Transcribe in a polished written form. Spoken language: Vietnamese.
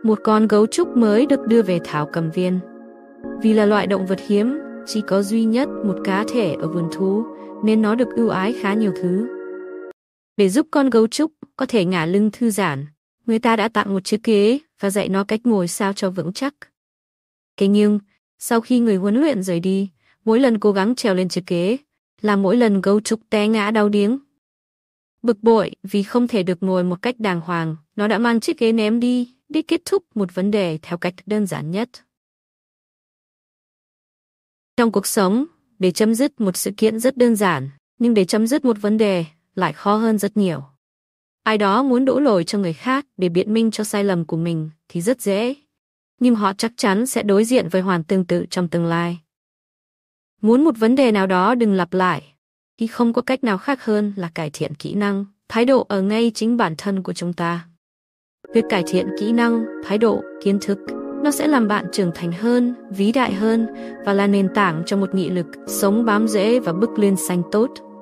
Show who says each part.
Speaker 1: Một con gấu trúc mới được đưa về thảo cầm viên. Vì là loại động vật hiếm, chỉ có duy nhất một cá thể ở vườn thú, nên nó được ưu ái khá nhiều thứ. Để giúp con gấu trúc có thể ngả lưng thư giãn, người ta đã tặng một chiếc ghế và dạy nó cách ngồi sao cho vững chắc. Thế nhưng, sau khi người huấn luyện rời đi, mỗi lần cố gắng trèo lên chiếc ghế, là mỗi lần gấu trúc té ngã đau điếng. Bực bội vì không thể được ngồi một cách đàng hoàng, nó đã mang chiếc ghế ném đi để kết thúc một vấn đề theo cách đơn giản nhất. Trong cuộc sống, để chấm dứt một sự kiện rất đơn giản, nhưng để chấm dứt một vấn đề lại khó hơn rất nhiều. Ai đó muốn đổ lỗi cho người khác để biện minh cho sai lầm của mình thì rất dễ, nhưng họ chắc chắn sẽ đối diện với hoàn tương tự trong tương lai. Muốn một vấn đề nào đó đừng lặp lại, thì không có cách nào khác hơn là cải thiện kỹ năng, thái độ ở ngay chính bản thân của chúng ta. Việc cải thiện kỹ năng, thái độ, kiến thức, nó sẽ làm bạn trưởng thành hơn, vĩ đại hơn và là nền tảng cho một nghị lực sống bám rễ và bước lên xanh tốt.